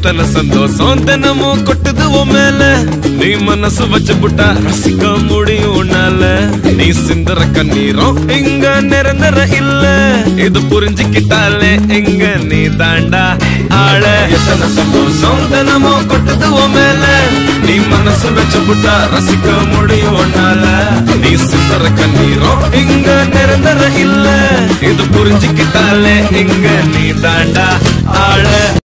எத்தனை சந்தோஷம் தினமும் கொட்டுது உன் மேல நீ மனசு வச்சு புட்டா ரசிக்க முடியும் உன்னால நீ சிந்தற கண்ணீரும் இங்க நிரந்தர இல்ல இது புரிஞ்சுக்கிட்டாலே எங்க நீ தாண்டா ஆள எத்தனை சந்தோஷம் தினமும் கொட்டுது உன் மேல நீ மனசு வச்சு புட்டா ரசிக்க முடியும் உன்னால நீ சிந்தற கண்ணீரும் இங்க நிரந்தர இல்ல இது புரிஞ்சுக்கிட்டாலே எங்க நீ தாண்டா ஆள